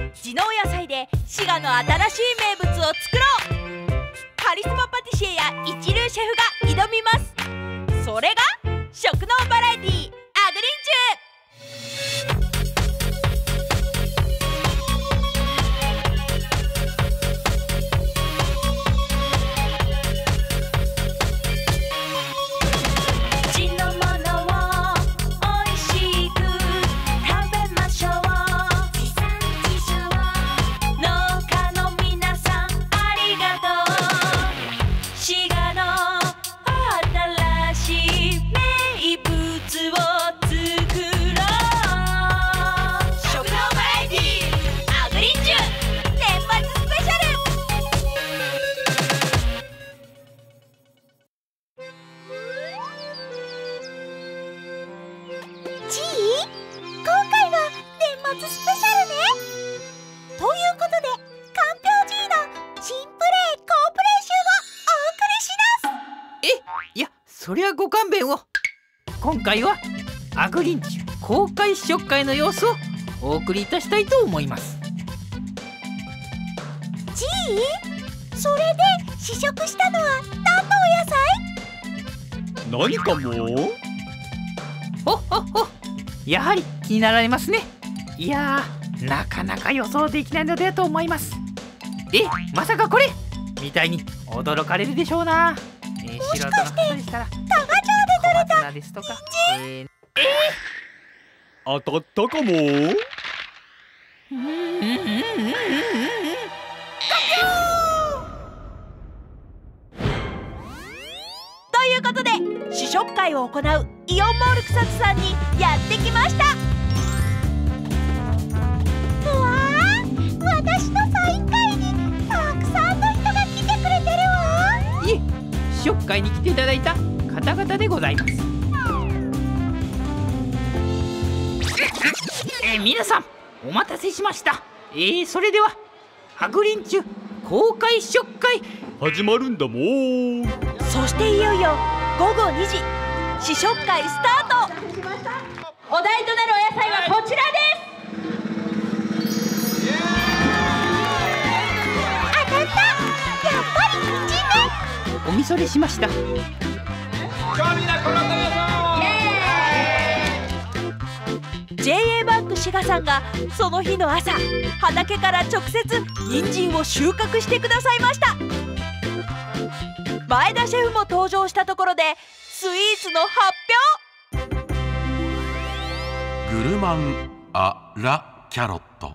地の野菜で滋賀の新しい名物を作ろう。カリスマパティシエや一流シェフが挑みます。それが食のバラエティーアグリンチュ。 そりゃご勘弁を。今回はアグリンチュ公開試食会の様子をお送りいたしたいと思います。 じい、それで試食したのは何のお野菜？ 何かも？ ほっほっほ、やはり気になられますね。いやー、なかなか予想できないのだと思います。まさかこれみたいに驚かれるでしょうな。素人の方でしたら多賀町で採れたですとか、 当たったかも。 ということで試食会を行うイオンモール草津さんにやってきました。うわー、私のサイン会にたくさんの人が来てくれてるわ。 いえ、試食会に来ていただいた方々でございます。皆さんお待たせしました。それではアグリンチュ公開試食会始まるんだもん。 そしていよいよ午後2時、試食会スタート。お題となるお野菜はこちらです。当たった。やっぱり人参ね。 おみそれしました。 JA バンク滋賀さんがその日の朝、畑から直接人参を収穫してくださいました。前田シェフも登場したところでスイーツの発表。 グルマン・ア・ラ・キャロット。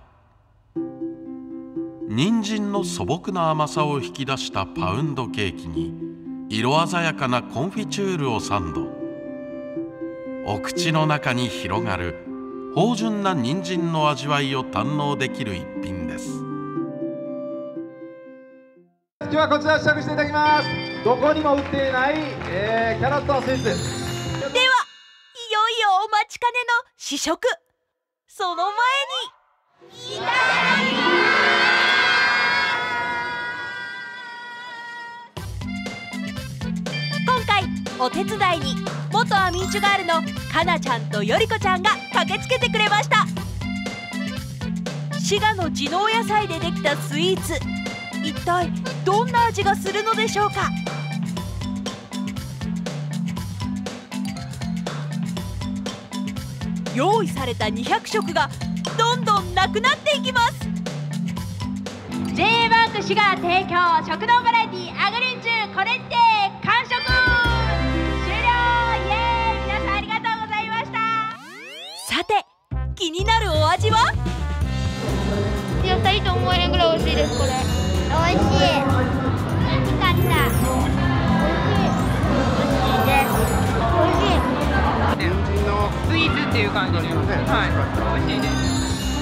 人参の素朴な甘さを引き出したパウンドケーキに色鮮やかなコンフィチュールをサンド。お口の中に広がる芳醇な人参の味わいを堪能できる一品です。 今日はこちら試食していただきます。どこにも売っていない、キャロットのスイーツです。 では、いよいよお待ちかねの試食。その前にいただきます。今回お手伝いに元アミンチュガールのかなちゃんとよりこちゃんが駆けつけてくれました。滋賀の地の野菜でできたスイーツ、一体どんな味がするのでしょうか。用意された200食がどんどんなくなっていきます。 JA バンク滋賀提供食堂バラエティアグリンチュこれって完食終了。イエーイ、皆さんありがとうございました。さて、気になるお味は？ 野菜と思えないぐらい美味しいです。これ美味しい。美味しかった。美味しい。美味しい。 人参のスイーツっていう感じで、はい、美味しいです。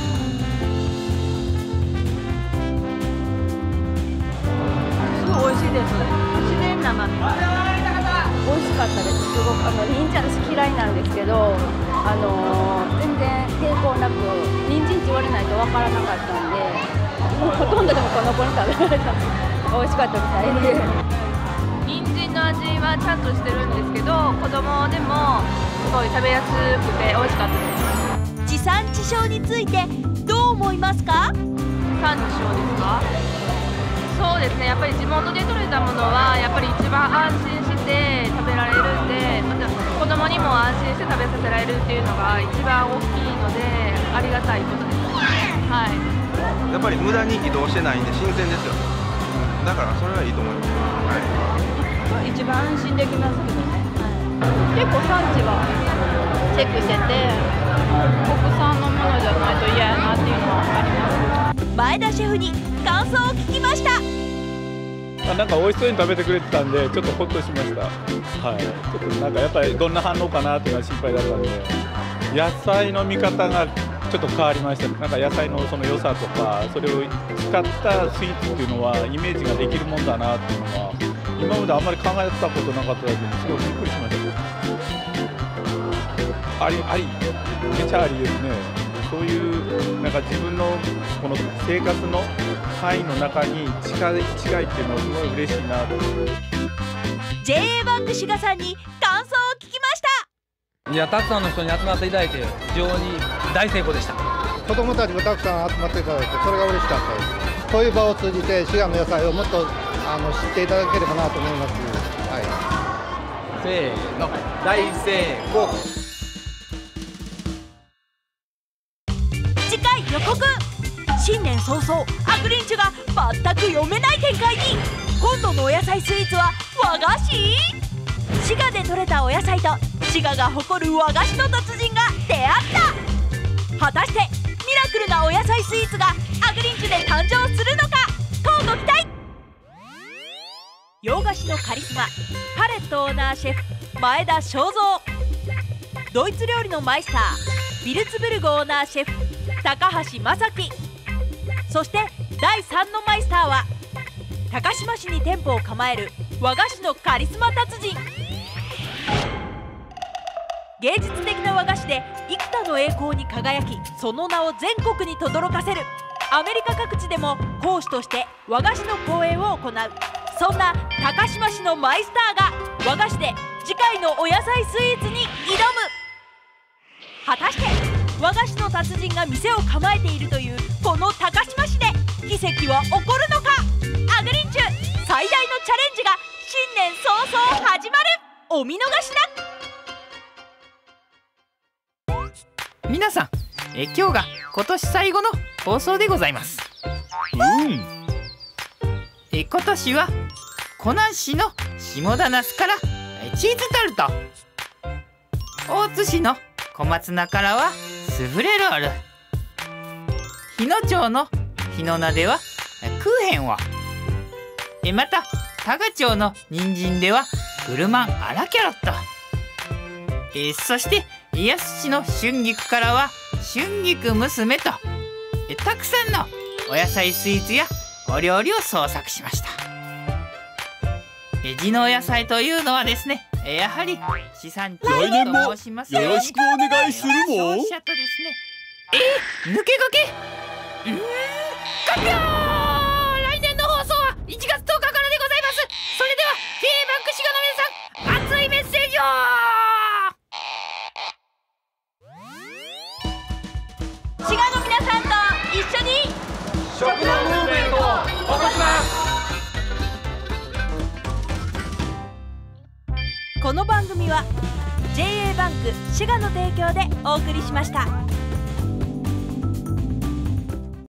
すごい美味しいです。自然な甘み。美味しかったです。すごく人参私嫌いなんですけど、全然抵抗なく人参って言われないとわからなかったんで、もうほとんどでもこの子に食べられた。美味しかったみたいで。 人参の味はちゃんとしてるんですけど、子供でもすごい食べやすくて美味しかったです。 地産地消についてどう思いますか？ 産地消ですか？そうですね、やっぱり地元で採れたものはやっぱり一番安心して食べられるんで、また子供にも安心して食べさせられるっていうのが一番大きいのでありがたいことです。はい。 やっぱり無駄に移動してないんで新鮮ですよ。だからそれはいいと思います。はい。 一番安心できますけどね。結構産地はチェックしてて、国産のものじゃないと嫌やなっていうのはあります。 前田シェフに感想を聞きました。 なんか美味しそうに食べてくれてたんでちょっとホッとしました。はい。ちょっとなんかやっぱりどんな反応かなっていうのは心配だったんで、野菜の見方がちょっと変わりました。なんか野菜のその良さとかそれを使ったスイーツっていうのはイメージができるもんだなっていうのは今まであんまり考えたことなかっただけですごいびっくりしました。ありめちゃありですね。そういうなんか自分のこの生活の範囲の中に違いっていうのはすごい嬉しいなと。 JA バンク滋賀さんに感想を聞きました。 いや、たくさんの人に集まっていただいて非常に大成功でした。 子どもたちもたくさん集まっていただいてそれが嬉しかったです。こういう場を通じて滋賀の野菜をもっと知っていただければなと思います。はい、 せーの、大成功。 次回予告。新年早々アグリンチュが全く読めない展開に。今度のお野菜スイーツは和菓子。滋賀で採れたお野菜と滋賀が誇る和菓子の達人が出会った。果たしてミラクルなお野菜スイーツがアグリンチュで誕生するのか、乞うご期待。洋菓子のカリスマパレットオーナーシェフ前田正蔵、ドイツ料理のマイスタービルツブルグオーナーシェフ高橋正樹、そして第3のマイスターは高島市に店舗を構える和菓子のカリスマ達人。芸術的な和菓子で幾多の栄光に輝き、その名を全国に轟かせる。アメリカ各地でも講師として和菓子の講演を行う。そんな高島市のマイスターが和菓子で次回のお野菜スイーツに挑む。果たして和菓子の達人が店を構えているというこの高島市で奇跡は起こるのか。アグリンチュ最大のチャレンジが新年早々始まる。お見逃しなく。 皆さん、今日が今年最後の放送でございます。今年は湖南市の下田那須からチーズタルト、大津市の小松菜からはスフレロール、日野町の日野菜ではクーヘンを、また多賀町の人参ではグルマンアラキャロット、そして安市の春菊からは春菊娘と、たくさんのお野菜スイーツやお料理を創作しました。地の野菜というのはですね、やはり地産地消と申しますように、 よろしくお願いするもん。 消費者とですね、抜け駆け完了。来年の放送は1月10日からでございます。それでは JA バンク滋賀の皆さん、熱いメッセージを。 滋賀の皆さんと一緒に食のムーブメントを起こします。 この番組は JA バンク滋賀の提供でお送りしました。